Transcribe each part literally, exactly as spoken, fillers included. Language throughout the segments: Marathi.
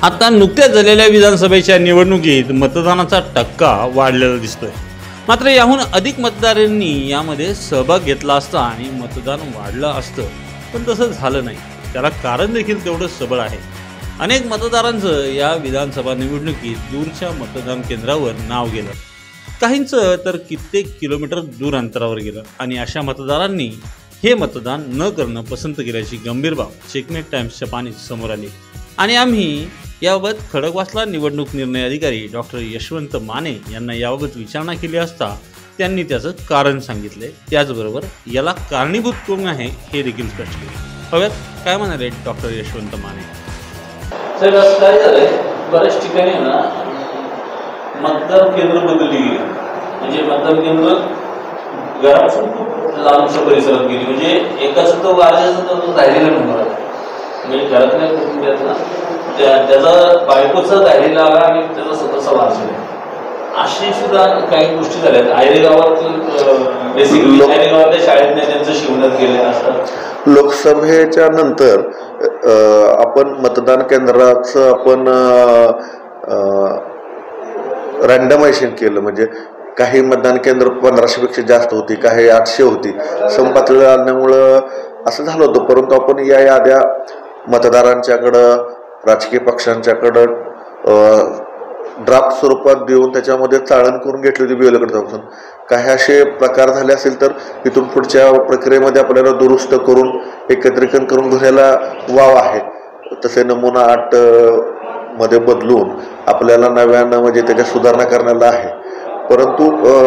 आता नुकत्याच झालेल्या विधानसभेच्या निवडणुकीत मतदानाचा टक्का वाढलेला दिसतोय। मात्र याहून अधिक मतदारांनी यामध्ये सहभाग घेतला असता आणि मतदान वाढलं असतं, पण तसं झालं नाही। त्याला कारण देखील तेवढंच सबळ आहे। अनेक मतदारांचं या विधानसभा निवडणुकीत दूरच्या मतदान केंद्रावर नाव गेलं, काहींचं तर कित्येक किलोमीटर दूर अंतरावर गेलं आणि अशा मतदारांनी हे मतदान न करणं पसंत केल्याची गंभीर बाब चेकमेट टाइम्सच्या पानी समोर आली। आणि आम्ही याबाबत खडकवासला निवडणूक निर्णय अधिकारी डॉक्टर यशवंत माने यांना याबाबत विचारणा केली असता त्यांनी त्याचं कारण सांगितले। त्याचबरोबर याला कारणीभूत कोण आहे हे देखील स्पष्ट केले। बघूयात काय म्हणाले डॉक्टर यशवंत माने। सर असं काय झालंय, बऱ्याच ठिकाणी ना मतदान केंद्र बदलली गेली, म्हणजे मतदान केंद्र घरापासून खूप लांबच्या परिसरात गेली, म्हणजे एकाच तो वारशाचा तो राहिलेला नंबर आहे, म्हणजे घरातल्या कुटुंबातला त्या त्याचा बायकोचा राहिलेला आला आणि त्याचा स्वतःचा वारसा आहे। अशी सुद्धा काही गोष्टी झाल्यात। आयरे गावात बेसिकली आयरे गावातल्या शाळेत त्यांचं शिवण्यात गेले असतात। लोकसभेच्या नंतर आपण मतदान केंद्राचं आपण रँडमायझेशन केलं, म्हणजे काही मतदान केंद्र पंधराशे पेक्षा जास्त होती, काही आठशे होती। समपातळी आल्यामुळं असं झालं होतं, परंतु आपण या याद्या मतदारांच्याकडं राजकीय पक्षांच्याकडं ड्राफ्ट स्वरूपात देऊन त्याच्यामध्ये चाळण करून घेतली होती बिओलकडे जाऊन। काही असे प्रकार झाले असेल तर इथून पुढच्या प्रक्रियेमध्ये आपल्याला दुरुस्त करून एकत्रीकरण करून घेण्याला वाव आहे। तसे नमुना आठ मध्ये बदलून आपल्याला नव्यानं म्हणजे त्याच्या सुधारणा करण्याला आहे, परंतु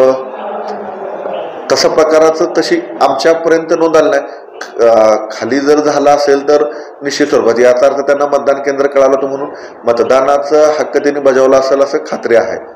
तशा प्रकाराचं तशी आमच्यापर्यंत नोंद आली नाही। खाली जर झाला असेल तर निश्चित स्वरूपात याचा अर्थ त्यांना मतदान केंद्र कळालं होतं म्हणून मतदानाचा हक्क त्यांनी बजावला असेल असं खात्री आहे।